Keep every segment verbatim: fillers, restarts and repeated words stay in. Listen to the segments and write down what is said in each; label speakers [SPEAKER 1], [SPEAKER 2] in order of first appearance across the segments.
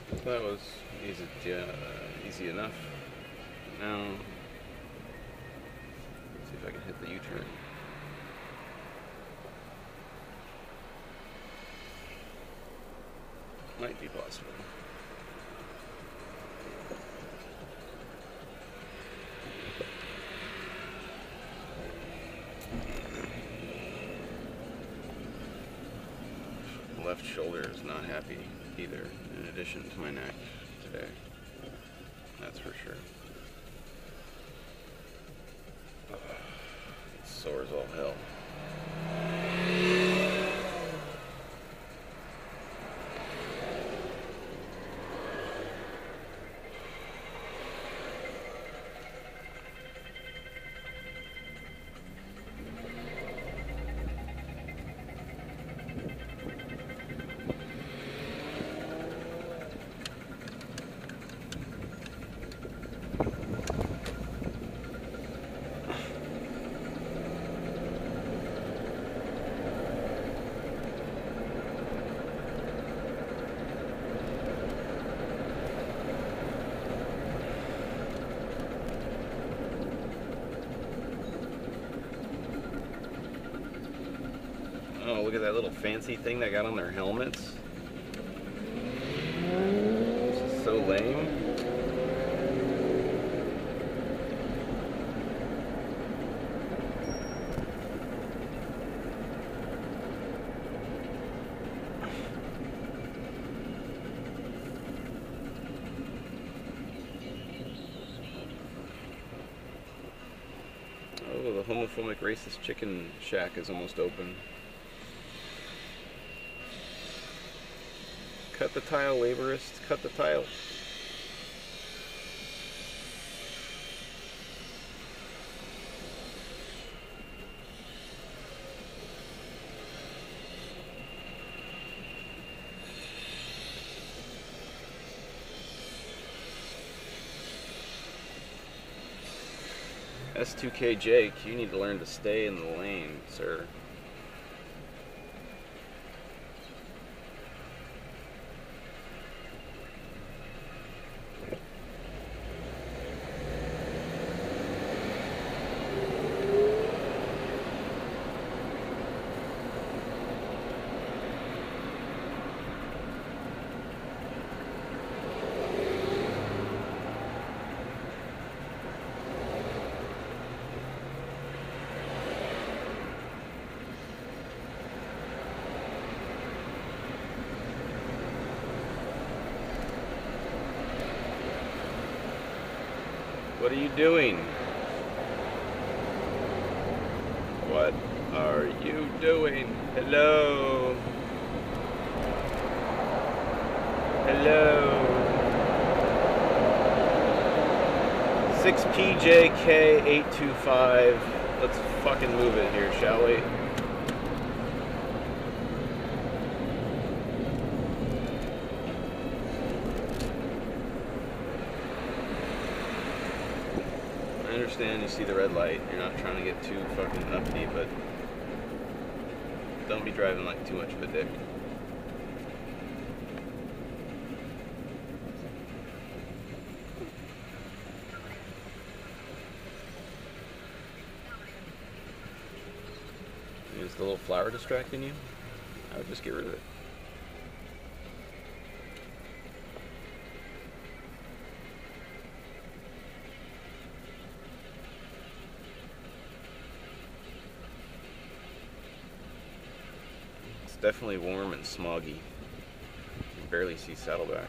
[SPEAKER 1] That was easy, uh, easy enough. Now, let's see if I can hit the U-turn. Might be possible. Left shoulder is not happy either, in addition to my neck today. That's for sure. It's sore as all hell. Oh, look at that little fancy thing they got on their helmets. This is so lame. Oh, the homophobic racist chicken shack is almost open. Cut the tile, laborists, cut the tile. S two K Jake, you need to learn to stay in the lane, sir. What are you doing? What are you doing? Hello? Hello? six P J K eight two five. Let's fucking move it here, shall we? I understand you see the red light. You're not trying to get too fucking uppity, but don't be driving like too much of a dick. Is the little flower distracting you? I would just get rid of it. It's definitely warm and smoggy. You can barely see Saddleback.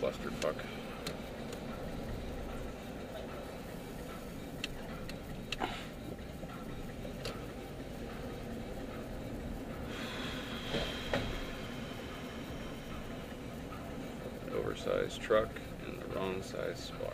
[SPEAKER 1] clusterfuck. Oversized truck in the wrong size spot.